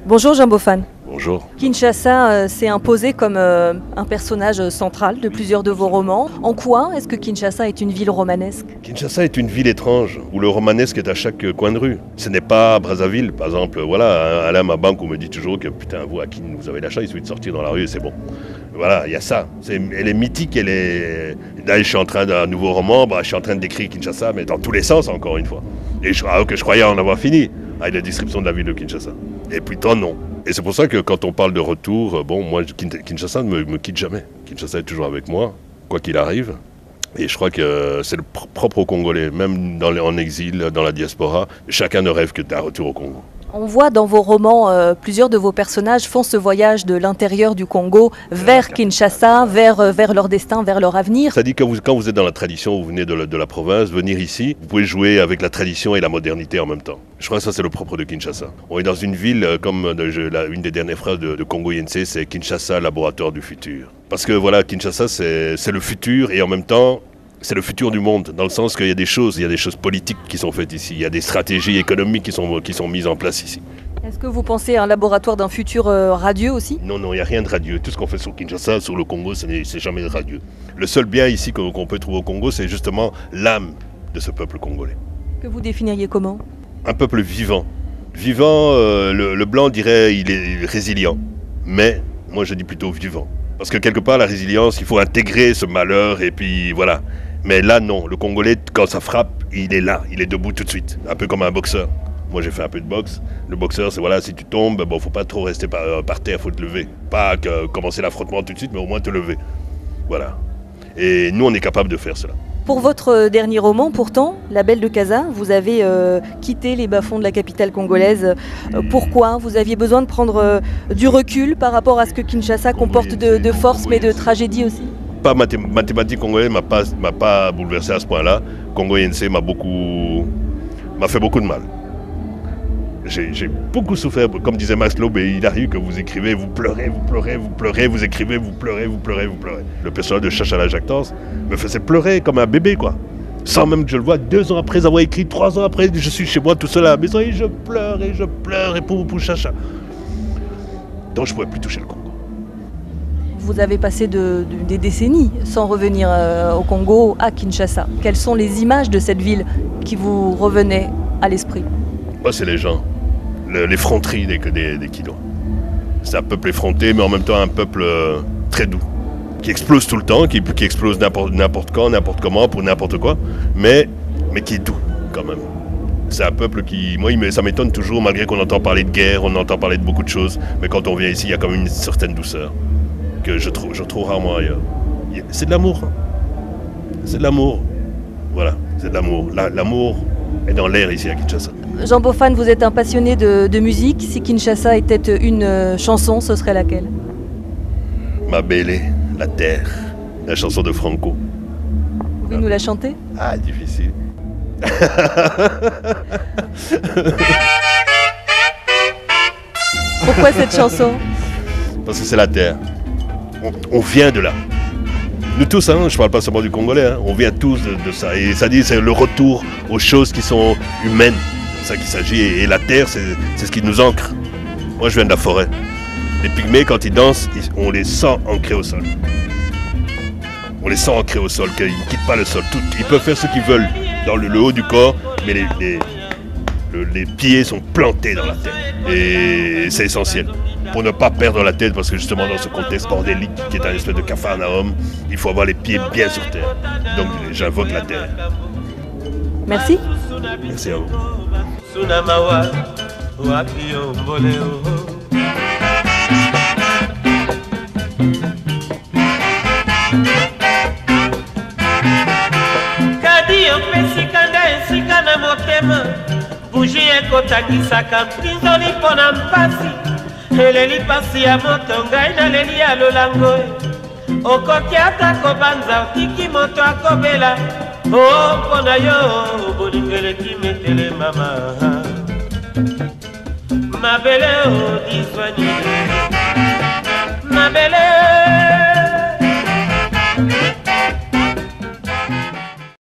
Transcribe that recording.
Bonjour Jean Bofan. Bonjour. Kinshasa s'est imposé comme un personnage central de plusieurs de vos romans. En quoi est-ce que Kinshasa est une ville romanesque? Kinshasa est une ville étrange, où le romanesque est à chaque coin de rue. Ce n'est pas Brazzaville, par exemple. Voilà, Alain Mabank, on me dit toujours que putain, vous, à qui vous avez la chance, il suffit de sortir dans la rue et c'est bon. Voilà, il y a ça. Elle est mythique, elle est... Là, je suis en train d'un nouveau roman, je suis en train de décrire Kinshasa, mais dans tous les sens, encore une fois. Et je croyais en avoir fini, avec la description de la ville de Kinshasa. Et plutôt non. Et c'est pour ça que quand on parle de retour, moi, Kinshasa ne me quitte jamais. Kinshasa est toujours avec moi, quoi qu'il arrive. Et je crois que c'est le propre aux Congolais, même en exil, dans la diaspora, chacun ne rêve que d'un retour au Congo. On voit dans vos romans, plusieurs de vos personnages font ce voyage de l'intérieur du Congo vers Kinshasa, vers leur destin, vers leur avenir. Ça dit que quand vous êtes dans la tradition, vous venez de la province, venir ici, vous pouvez jouer avec la tradition et la modernité en même temps. Je crois que ça c'est le propre de Kinshasa. On est dans une ville, comme une des dernières phrases de Congo INC, c'est Kinshasa, laboratoire du futur. Parce que voilà, Kinshasa c'est le futur et en même temps, c'est le futur du monde, dans le sens qu'il y a des choses politiques qui sont faites ici, il y a des stratégies économiques qui sont mises en place ici. Est-ce que vous pensez à un laboratoire d'un futur radieux aussi? Non, il n'y a rien de radieux. Tout ce qu'on fait sur Kinshasa, sur le Congo, c'est jamais radieux. Le seul bien ici qu'on peut trouver au Congo, c'est justement l'âme de ce peuple congolais. Que vous définiriez comment? Un peuple vivant. Vivant, le blanc dirait il est résilient, mais moi je dis plutôt vivant. Parce que quelque part, la résilience, il faut intégrer ce malheur et puis voilà. Mais là, non. Le Congolais, quand ça frappe, il est là. Il est debout tout de suite. Un peu comme un boxeur. Moi, j'ai fait un peu de boxe. Le boxeur, c'est voilà, si tu tombes, faut pas trop rester par terre, faut te lever. Pas commencer l'affrontement tout de suite, mais au moins te lever. Voilà. Et nous, on est capable de faire cela. Pour votre dernier roman, pourtant, La Belle de Casa, vous avez quitté les bas-fonds de la capitale congolaise. Pourquoi? Vous aviez besoin de prendre du recul par rapport à ce que Kinshasa comporte de force, mais de tragédie aussi? Pas mathématiques congolaises m'a pas bouleversé à ce point-là. Congo INC m'a fait beaucoup de mal. J'ai beaucoup souffert, comme disait Maslow, mais il arrive que vous écrivez, vous pleurez, vous écrivez, vous pleurez. Le personnage de Chacha la Jactance me faisait pleurer comme un bébé, quoi. Sans même que je le vois, 2 ans après avoir écrit, 3 ans après, je suis chez moi tout seul à la maison et je pleure et pour Chacha. Donc je ne pouvais plus toucher le Congo. Vous avez passé des décennies sans revenir au Congo, à Kinshasa. Quelles sont les images de cette ville qui vous revenaient à l'esprit? Moi, c'est les gens, l'effronterie des kilos. C'est un peuple effronté, mais en même temps un peuple très doux, qui explose tout le temps, qui explose n'importe quand, n'importe comment, pour n'importe quoi, mais qui est doux quand même. C'est un peuple qui, moi, ça m'étonne toujours, malgré qu'on entend parler de guerre, on entend parler de beaucoup de choses, mais quand on vient ici, il y a quand même une certaine douceur que je trouve rarement ailleurs. C'est de l'amour. C'est de l'amour. Voilà, c'est de l'amour. L'amour est dans l'air ici à Kinshasa. Jean Bofan, vous êtes un passionné de musique. Si Kinshasa était une chanson, ce serait laquelle? Ma belle, la terre, la chanson de Franco. Vous pouvez nous la chanter? Ah, difficile. Pourquoi cette chanson? Parce que c'est la terre. On vient de là. Nous tous, je ne parle pas seulement du Congolais, on vient tous de ça. Et ça dit, c'est le retour aux choses qui sont humaines. C'est ça qu'il s'agit. Et la terre, c'est ce qui nous ancre. Moi, je viens de la forêt. Les pygmées, quand ils dansent, on les sent ancrés au sol. On les sent ancrés au sol, qu'ils ne quittent pas le sol. Ils peuvent faire ce qu'ils veulent dans le haut du corps, mais les pieds sont plantés dans la terre. Et c'est essentiel. Pour ne pas perdre la tête, parce que justement dans ce contexte bordélique qui est un espèce de capharnaüm, il faut avoir les pieds bien sur terre. Donc j'invoque la terre. Merci. Merci à vous. Bougie ekotakisaka mpinzoli mpona mpasi eleli pasi ya moto ngai naleli ya lolango okoki ata kobanza otiki moto akobela o mpona yo bolingo eleki metele mama mabele odiswani mabele